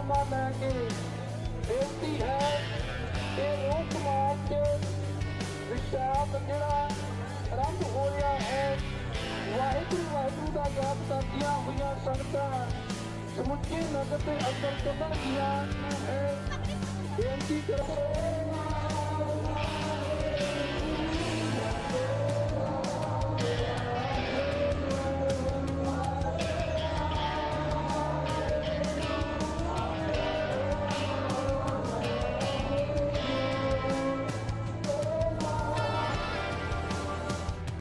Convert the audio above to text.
हुक्मनामा लैके बेनती है कि रोक मार्च विशाल जिहड़ा आरंभ होया है वाहिगुरू वाहिगुरू का जाप करदियां होइयां संगतां समुचे नगर के अंदर चलणगियां बेनती करो।